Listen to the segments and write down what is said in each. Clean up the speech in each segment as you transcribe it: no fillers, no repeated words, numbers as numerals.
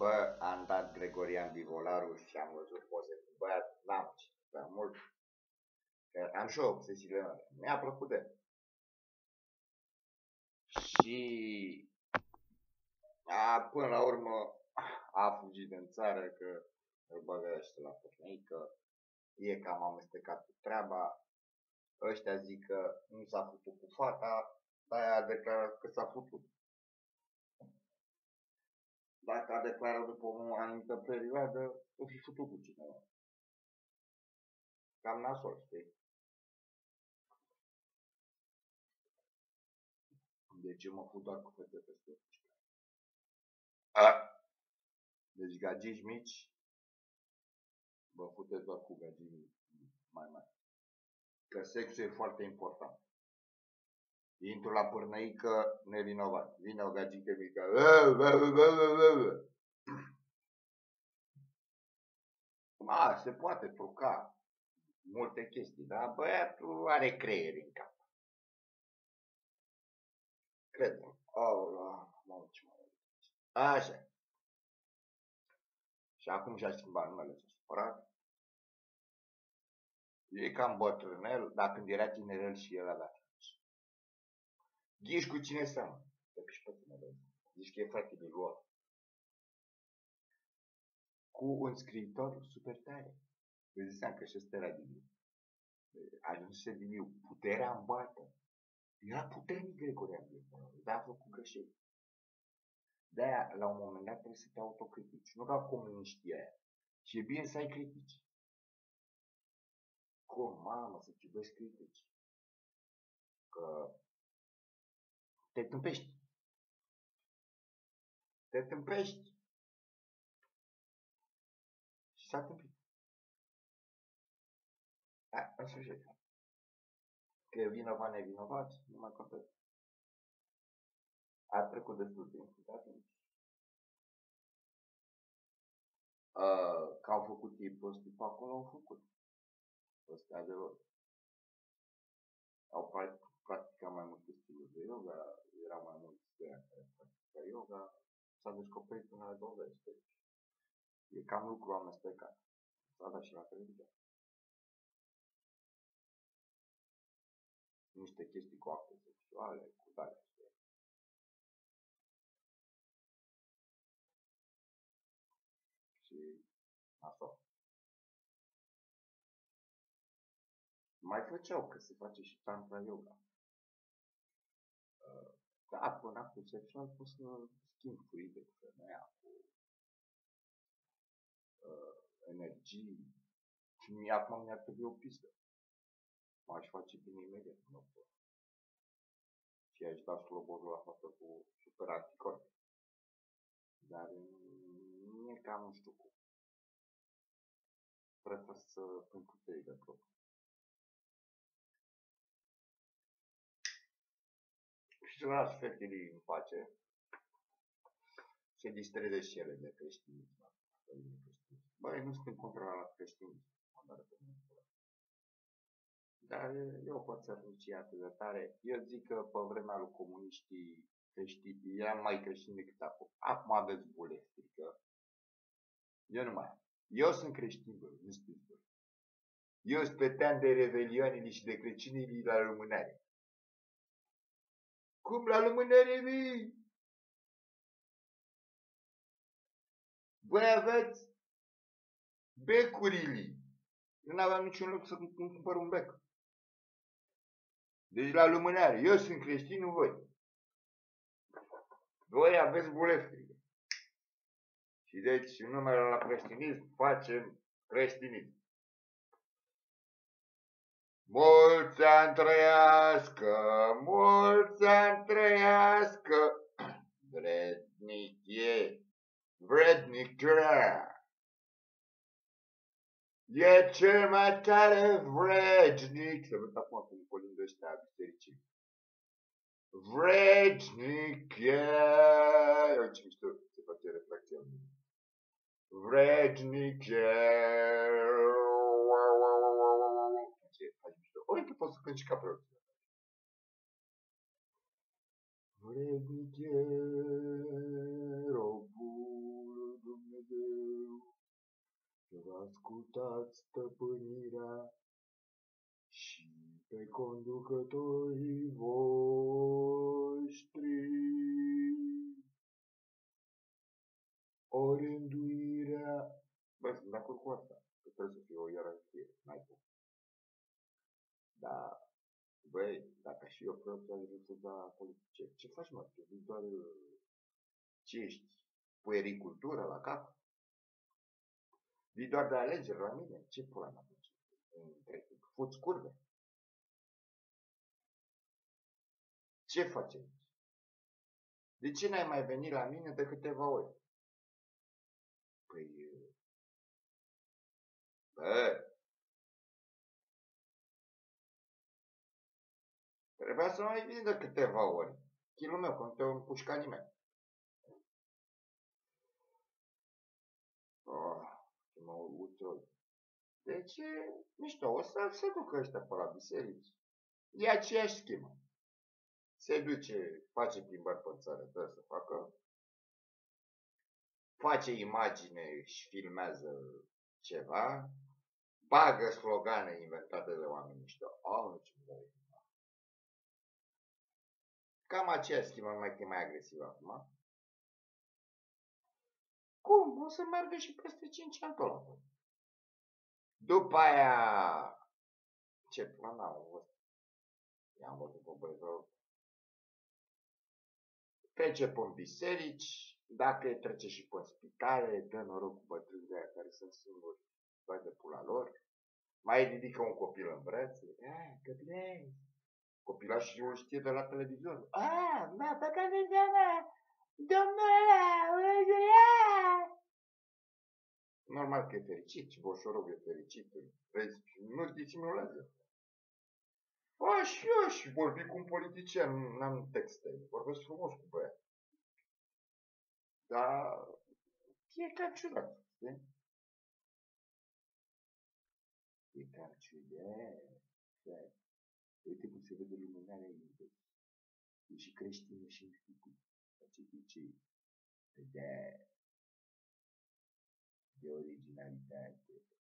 Bă, am dat Gregorian Bivolaru și am văzut poze cu băiat, n-am citit prea mult. Că am și eu obsesiile mele. Mi-a plăcut de el. Și până la urmă a fugit din țară că îl băgăște la pornică. E cam amestecat cu treaba. Ăștia zic că nu s-a futut cu fata, dar ea a declarat că s-a futut. Dacă a declarat după o anumită perioadă, o fi futut cu cineva. Cam nasol, știi? Deci eu mă fut doar cu fete peste 18 ani. Deci gagici mici, vă puteți doar cu gagii mai mari. Că sexul e foarte important. Intru la pârnăică nevinovat. Vine o gagică mică. Se poate truca multe chestii, dar băiatul are creier în cap. Cred-mă. Mamă, ce mă. Așa. Și acum și-a schimbat numele, s-a supărat. E cam bătrânel, dar când era tinerel și el avea atunci. Ghiși cu cine seamănă? Zici că e frate de lor. Cu un scriitor super tare. Îți ziceam că și ăsta era Dimiu. Ajunsese Dimiu. Puterea în bată. Era puternic Gregorian Bivolaru, dar a făcut greșeli. De-aia, la un moment dat, trebuie să te autocritici. Nu ca comuniștii aia. Și e bine să ai critici. Cum, mamă, să citesc critici? Că te tâmpești. Te tâmpești. Și s-a tâmpit. În sfârșit. Că e vinovat, nevinovat, nu mai contează. A trecut destul timp de atunci. Că au făcut ei prostii pe acolo, au făcut. Ăsta e adevărat. Au practicat mai multe stiluri de yoga, erau mai mulți de aia care practica yoga, s-a descoperit unele dovezi. E cam lucru amestecat. S-a dat și la televizor. Niște chestii cu acte sexuale, cu tare. Și asta. Mai făceau că se face și tantra yoga. Da, până actul sexual poți să schimbi fluide cu femeia, cu energii. Și acum mi-ar trebui o pistă. M-aș face bine imediat. Și aș da slobodul la față cu super anticorpi. Dar e cam nu știu cum. Prefer să pun puterile proprii. Și să las fetele în pace. Se distreze și ele de creștinism. Băi, nu sunt în contra la creștinism. Dar eu pot să nici atât de tare. Eu zic că pe vremea lui comuniștii creștini, eram mai creștini decât acum. Acum aveți bule strică. Eu nu mai am. Eu sunt creștin, bă, nu știți, bă. Eu sunt pe tean de revelioanele și de creștinii la lumânare. Cum la lumânare, mii? Voi aveți becurile. Eu n-aveam niciun loc să cumpăr un bec. Deci la lumânare. Eu sunt creștin, nu voi. Voi aveți buleftrică. Și deci, în numele la creștinism, facem creștinism. Mulți ani trăiască, mulți ani trăiască. Vrednic e cel mai tare vrednic. Să văd acum cum colim de ăștia bisericii. Vrednic e... Eu ce mișto se face reflexia. Vrednic e... Ori că poți să cânti și ca preot. Vrednic e robul căutați stăpânirea și pe conducătorii voștri. O rânduirea... Bă, sunt de acord cu asta, că trebuie să fie o ierarhie, n-ai cum. Dar, băi, dacă și eu preot aș refuza politice, ce faci, mă? Tu vii doar... Ce ești? Puericultură la cap? Vii doar de alegeri la mine? Ce pula mea atunci? Fuți curve? Ce facem? De ce n-ai mai venit la mine de câteva ori? Păi... Bă... Trebuia să mai vin de câteva ori. Chilul meu, că nu te-o împușca nimeni. Ce mă uțoi. Deci, mișto, o să se ducă ăștia pe la biserici. E aceeași schemă. Se duce, face plimbări pe țară, trebuie să facă. Face imagine și filmează ceva. Bagă slogane inventate de oameni mișto. Ce cam aceeași schemă, numai că e mai agresivă acum. Cum? O să meargă și peste 5 ani tot la fel. După aia... Ce plan am văzut? I-am văzut pe băieți. Trece pe biserici, dacă trece și pe spitale, dă noroc cu bătrâni de aia care sunt singuri, vai de pula lor. Mai ridică un copil în brațe. Căpile! Copilașul știe de la televizor. Da, pe care înseamnă domnule, normal că e fericit și Boșorov e fericit. Vezi, nu disimulează. Și eu și vorbi cu un politician, n-am texte, vorbesc frumos cu băiat. Dar e cam ciudat, știi? E cam ciudat. Uite cum se vede luminarea inimii. E și creștină și înficut. Ce zice? De originalitate.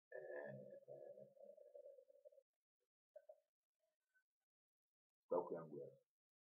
Stau cu ea în gură.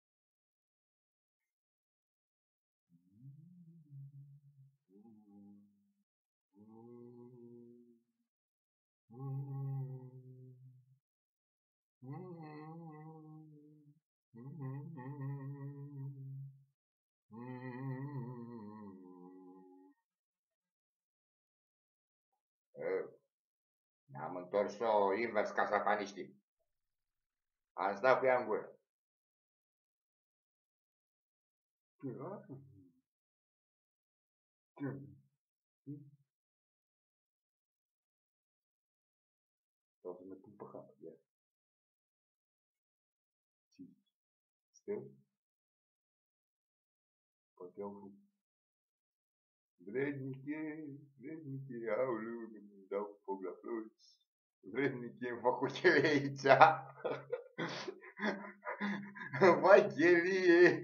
Am întors-o invers ca sataniștii. Am stat cu ea în gură. Sau să mă pun pe cap. Stiu? Poate au făcut. Vredniche, aoleu, îmi dau foc la floți. Vredniche, îmi fac o chelie aici. Vai, chelie.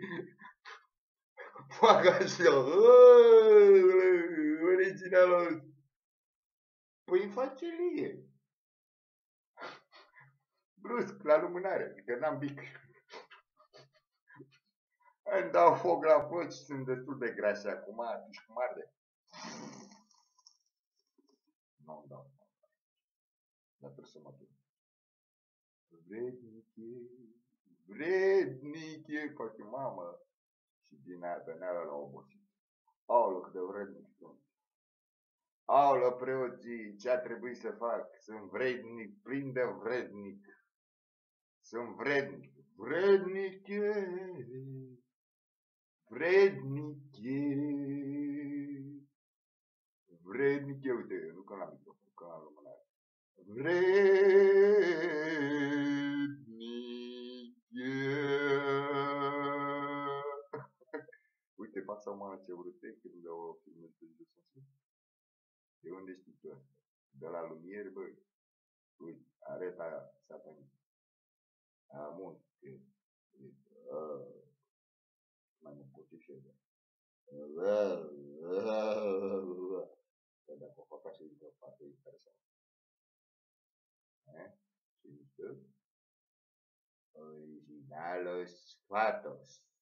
Fac așa. Originalul. Păi îmi fac chelie. Brusc, la lumânare, că n-am bic. Îmi dau foc la floți și sunt destul de grași acum, atunci cum arde. Nu-mi dau. Dar trebuie să mă duc. Vredniche, face mamă. Și din aia peneală la obosit. Aoleu, cât de vrednic sunt. Aoleu, preoții, ce-a trebuit să fac? Sunt vrednic, plin de vrednic. Sunt vrednic. Vredniche. Vredniche, uite, nu că la microfon, că la lumânare. Uite, fața umană ce urâte când o filmez pe jos. De unde știi tu asta? De la lumiere, băi. Uite, areta satanic. Amun, mai mult pot și eu. Că dacă o fac așa, e interesant. Originalus Kratos.